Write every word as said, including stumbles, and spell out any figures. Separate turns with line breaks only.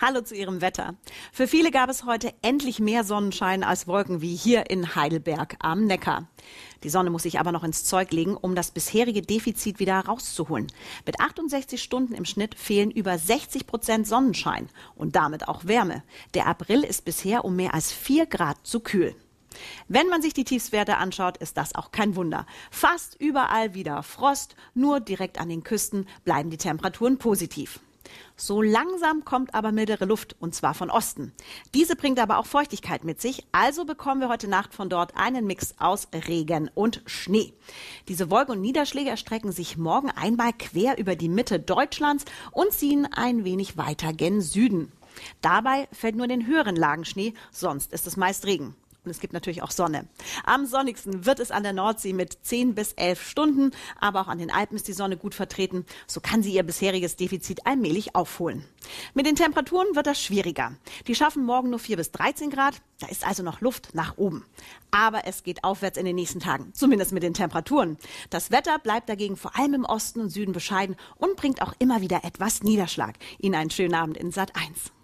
Hallo zu Ihrem Wetter. Für viele gab es heute endlich mehr Sonnenschein als Wolken wie hier in Heidelberg am Neckar. Die Sonne muss sich aber noch ins Zeug legen, um das bisherige Defizit wieder rauszuholen. Mit achtundsechzig Stunden im Schnitt fehlen über sechzig Prozent Sonnenschein und damit auch Wärme. Der April ist bisher um mehr als vier Grad zu kühl. Wenn man sich die Tiefstwerte anschaut, ist das auch kein Wunder. Fast überall wieder Frost, nur direkt an den Küsten bleiben die Temperaturen positiv. So langsam kommt aber mildere Luft, und zwar von Osten. Diese bringt aber auch Feuchtigkeit mit sich, also bekommen wir heute Nacht von dort einen Mix aus Regen und Schnee. Diese Wolken und Niederschläge erstrecken sich morgen einmal quer über die Mitte Deutschlands und ziehen ein wenig weiter gen Süden. Dabei fällt nur in den höheren Lagen Schnee, sonst ist es meist Regen. Und es gibt natürlich auch Sonne. Am sonnigsten wird es an der Nordsee mit zehn bis elf Stunden, aber auch an den Alpen ist die Sonne gut vertreten. So kann sie ihr bisheriges Defizit allmählich aufholen. Mit den Temperaturen wird das schwieriger. Die schaffen morgen nur vier bis dreizehn Grad, da ist also noch Luft nach oben. Aber es geht aufwärts in den nächsten Tagen, zumindest mit den Temperaturen. Das Wetter bleibt dagegen vor allem im Osten und Süden bescheiden und bringt auch immer wieder etwas Niederschlag. Ihnen einen schönen Abend in Sat eins.